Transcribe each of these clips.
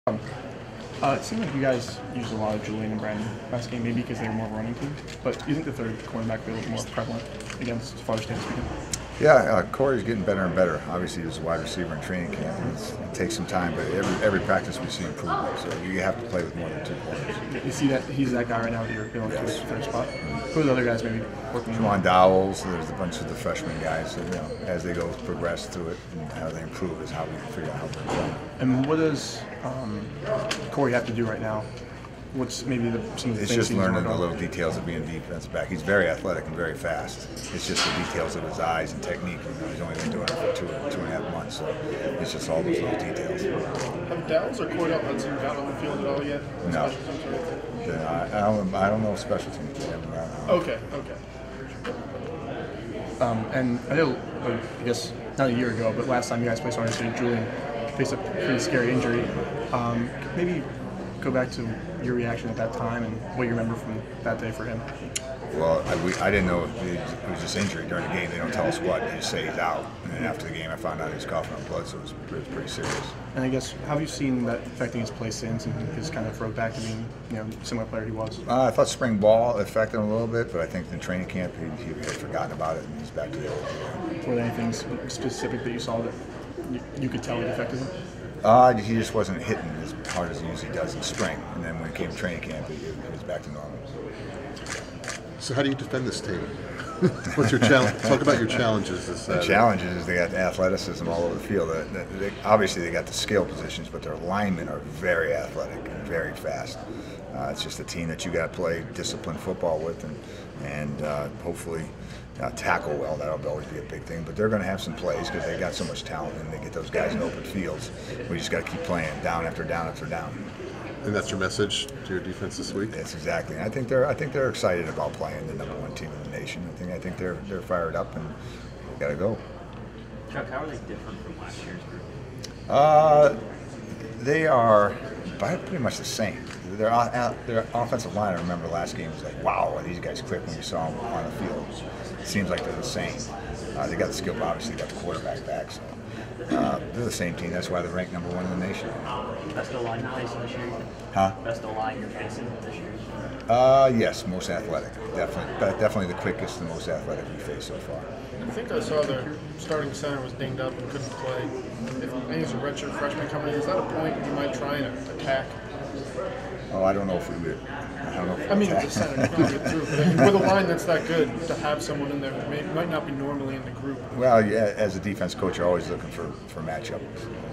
It seemed like you guys used a lot of Julian and Brandon last game, maybe because they were more running team. But do you think the third cornerback will be a little more prevalent against Father's Day this weekend? Yeah, Corey's getting better and better. Obviously, he was a wide receiver in training camp. It takes some time, but every practice we see improvement. So you have to play with more than two corners. You see that he's that guy right now that you're going to his third spot. Who are the other guys maybe working? Juwan Dowells. There's a bunch of the freshman guys. So, as they progress through it and how they improve is how we figure out how they're playing. And what does Corey have to do right now? What's maybe some of the It's things just learning the little details of being a defensive back. He's very athletic and very fast. It's just the details of his eyes and technique. He's only been doing it for two and a half months, so it's just all those little details. Have Dowells or Cordell Hudson got on the field at all yet? No. I don't know special teams. Okay. And I know, I guess not a year ago, but last time you guys played Syracuse, Julian faced a pretty scary injury. Maybe go back to your reaction at that time and what you remember from that day for him. Well, I didn't know it was just injury during the game. They don't tell us what. They just say he's out. And then after the game, I found out he was coughing on blood, so it was pretty serious. And I guess, how have you seen that affecting his play since and his kind of road back to being, similar player he was? I thought spring ball affected him a little bit, but I think in training camp he had forgotten about it and he's back to the old. Were there anything specific that you saw that you could tell it affected him? He just wasn't hitting as hard as he usually does in spring, and then when it came to training camp, he was back to normal. So how do you defend this team? What's your challenge? Talk about your challenges this Saturday. The challenge is they got athleticism all over the field. Obviously, they got the skill positions, but their linemen are very athletic and very fast. It's just a team that you got to play disciplined football with, and hopefully tackle well. That'll always be a big thing. But they're going to have some plays because they got so much talent, and they get those guys in open fields. We just got to keep playing down after down after down. And that's your message to your defense this week? Yes, exactly. And I think they're excited about playing the #1 team in the nation. I think they're fired up and got to go. Chuck, how are they different from last year's group? They are pretty much the same. Their offensive line, I remember last game was like, wow, are these guys quick when you saw them on the field. It seems like they're the same. They got the skill, but obviously they got the quarterback back. So they're the same team. That's why they're ranked #1 in the nation. Best O-line you're facing this year? Huh? Best O-line you're facing this year? Yes, most athletic. Definitely the quickest and most athletic we faced so far. I think I saw their starting center was dinged up and couldn't play. If he's a redshirt freshman coming in, is that a point you might try and attack? Oh, I don't know if we would. I mean, the center you can get through, but with a line that's that good, to have someone in there that might not be normally in the group. Well, yeah, as a defense coach, you're always looking for matchup.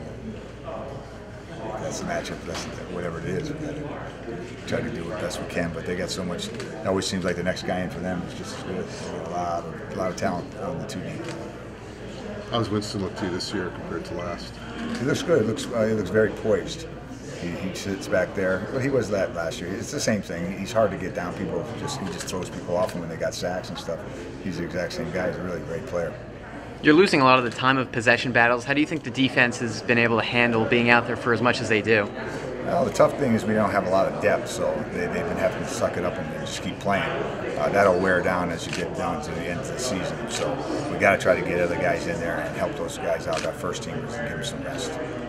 That's the matchup. That's whatever it is. We got to try to do the best we can. But they got so much. It always seems like the next guy in for them is just as good. They got a lot of talent on the 2D. How does Winston look to you this year compared to last? He looks good. He looks very poised. He sits back there. Well, he was that last year. It's the same thing. He's hard to get down. He just throws people off when they got sacks and stuff. He's the exact same guy. He's a really great player. You're losing a lot of the time of possession battles. How do you think the defense has been able to handle being out there for as much as they do? Well, the tough thing is we don't have a lot of depth, so they've been having to suck it up and just keep playing. That'll wear down as you get down to the end of the season. So we got to try to get other guys in there and help those guys out, our first teamers, and give them some rest.